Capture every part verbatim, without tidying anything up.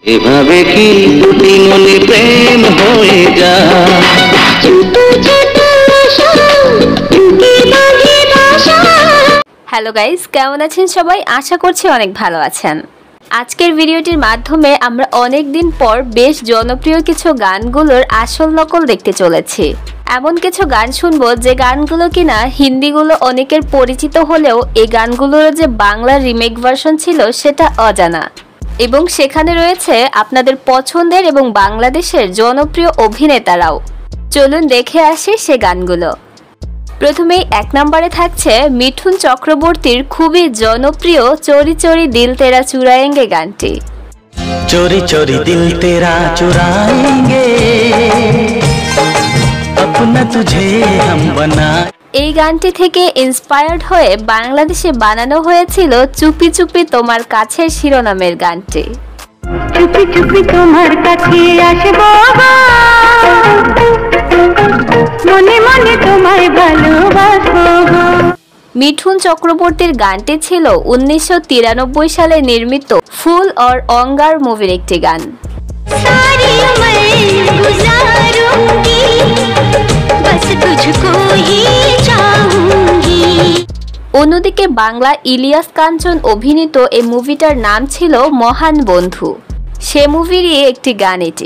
এভাবে কি দুটি মনে প্রেম হয়ে যায়। হ্যালো গাইস, কেমন আছেন সবাই? আশা করছি অনেক ভালো আছেন। আজকের ভিডিওটির মাধ্যমে আমরা অনেক দিন পর বেশ জনপ্রিয় কিছু গানগুলোর আসল নকল দেখতে চলেছি। এমন কিছু গান শুনবো যে গানগুলো কিনা হিন্দিগুলো অনেকের পরিচিত হলেও এই গানগুলোর যে বাংলা রিমেক ভার্সন ছিল সেটা অজানা, এবং সেখানে রয়েছে আপনাদের পছন্দের এবং বাংলাদেশের জনপ্রিয় অভিনেতারাও। চলুন দেখে আসি সে গানগুলো। প্রথমেই এক নম্বরে থাকছে মিঠুন চক্রবর্তীর খুবই জনপ্রিয় চোরি চোরি দিল তেরা চুরায়েঙ্গে গানটি। চোরি চোরি দিল তেরা চুরায়েঙ্গে अपना तुझे हम बना। এই গানটি থেকে ইন্সপায়ার্ড হয়ে বাংলাদেশে বানানো হয়েছিল চুপি চুপি তোমার কাছে শিরোনামের গানটি। চুপি চুপি তোমার কাছে আসবো, মনে মনে তোমায় ভালোবাসবো। মিঠুন চক্রবর্তীর গানটি ছিল উনিশশো তিরানব্বই সালে নির্মিত ফুল और অঙ্গার মুভির একটি গান। অন্যদিকে বাংলা ইলিয়াস কাঞ্চন অভিনীত এই মুভিটার নাম ছিল মহান বন্ধু। সে মুভিরই একটি গান এটি।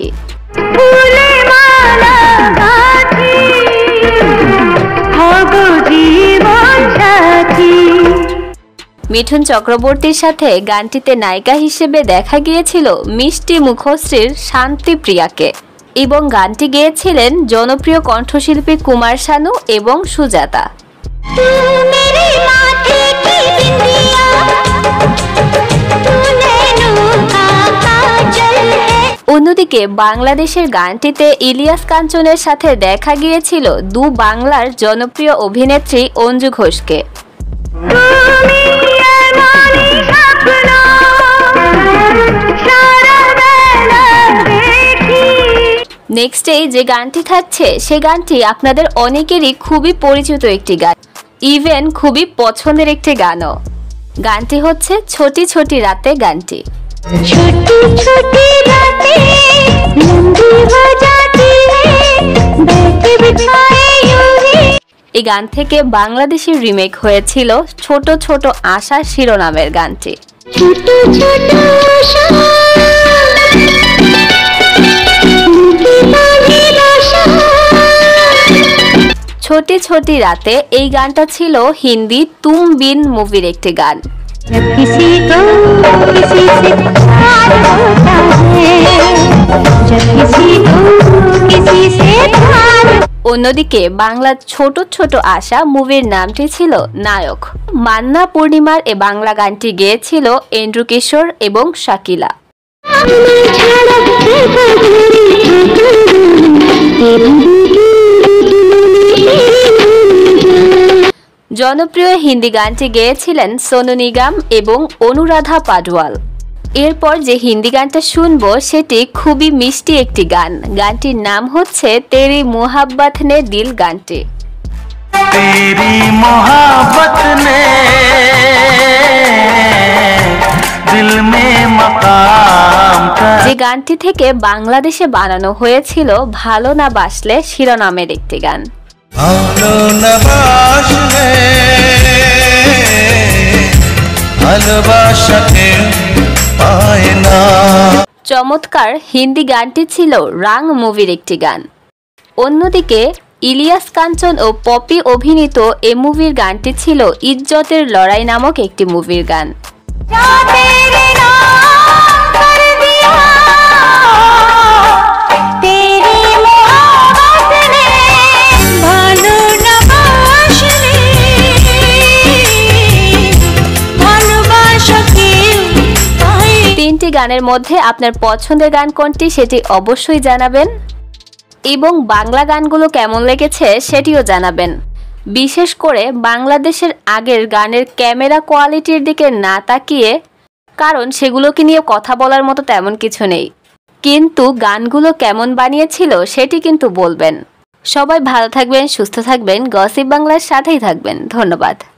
মিঠুন চক্রবর্তীর সাথে গানটিতে নায়িকা হিসেবে দেখা গিয়েছিল মিষ্টি মুখশ্রীর শান্তিপ্রিয়াকে, এবং গানটি গেয়েছিলেন জনপ্রিয় কণ্ঠশিল্পী কুমার শানু এবং সুজাতা। অন্যদিকে বাংলাদেশের গানটিতে ইলিয়াস কাঞ্চনের সাথে দেখা গিয়েছিল দু বাংলার জনপ্রিয় অভিনেত্রী অঞ্জু ঘোষকে। নেক্সটে যে গানটি থাকছে সে গানটি আপনাদের অনেকেরই খুবই পরিচিত একটি গান, ইভেন খুবই পছন্দের একটি গানও। গানটি হচ্ছে ছোটি ছোটি রাতে গানটি। এই গান থেকে বাংলাদেশি রিমেক হয়েছিল ছোট ছোট আশা শিরোনামের গানটি। ছোটি ছোটি রাতে এই গানটা ছিল হিন্দি তুম বিন মুভির একটি গান। অন্যদিকে বাংলা ছোট ছোট আশা মুভির নামটি ছিল নায়ক। মান্না পূর্ণিমার এ বাংলা গানটি গেয়েছিল এন্ড্রু কিশোর এবং শাকিলা। জনপ্রিয় হিন্দি গানটি গেয়েছিলেন সোনু নিগম এবং অনুরাধা পাডওয়াল। এরপর যে হিন্দি গানটা শুনবো সেটি খুবই মিষ্টি একটি গান। গানটির নাম হচ্ছে তেরি মোহাব্বত নে দিল গানটি। তেরি মোহাব্বত নে দিল মে মাকাম। যে গানটি থেকে বাংলাদেশে বানানো হয়েছিল ভালো না বাসলে শিরোনামের একটি গান। ভালো না বাসলে ভালোবাসাকে পায় না। চমৎকার হিন্দি গানটি ছিল রাং মুভির একটি গান। অন্যদিকে ইলিয়াস কাঞ্চন ও পপি অভিনীত এ মুভির গানটি ছিল ইজ্জতের লড়াই নামক একটি মুভির গান। তিনটি গানের মধ্যে আপনার পছন্দের গান কোনটি সেটি অবশ্যই জানাবেন, এবং বাংলা গানগুলো কেমন লেগেছে সেটিও জানাবেন। বিশেষ করে বাংলাদেশের আগের গানের ক্যামেরা কোয়ালিটির দিকে না তাকিয়ে, কারণ সেগুলোকে নিয়ে কথা বলার মতো তেমন কিছু নেই, কিন্তু গানগুলো কেমন বানিয়েছিল সেটি কিন্তু বলবেন। সবাই ভালো থাকবেন, সুস্থ থাকবেন, গসিপ বাংলার সাথেই থাকবেন। ধন্যবাদ।